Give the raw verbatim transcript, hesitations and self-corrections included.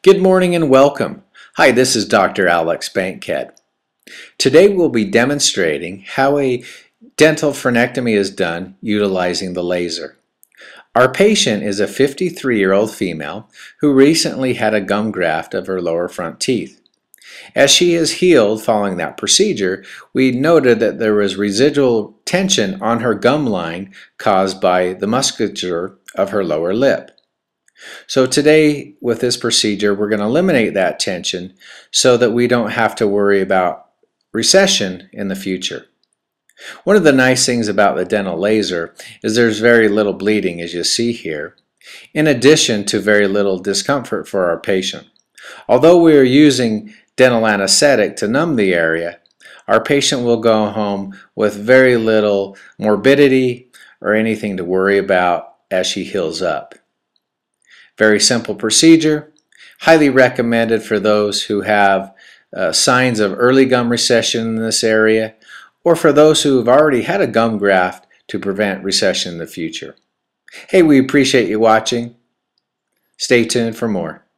Good morning and welcome. Hi, this is Doctor Alex Bankhead. Today we'll be demonstrating how a dental frenectomy is done utilizing the laser. Our patient is a fifty-three-year-old female who recently had a gum graft of her lower front teeth. As she is healed following that procedure, we noted that there was residual tension on her gum line caused by the musculature of her lower lip. So today with this procedure we're going to eliminate that tension so that we don't have to worry about recession in the future. One of the nice things about the dental laser is there's very little bleeding, as you see here, in addition to very little discomfort for our patient. Although we are using dental anesthetic to numb the area, our patient will go home with very little morbidity or anything to worry about as she heals up. Very simple procedure, highly recommended for those who have uh, signs of early gum recession in this area, or for those who have already had a gum graft to prevent recession in the future. Hey, we appreciate you watching. Stay tuned for more.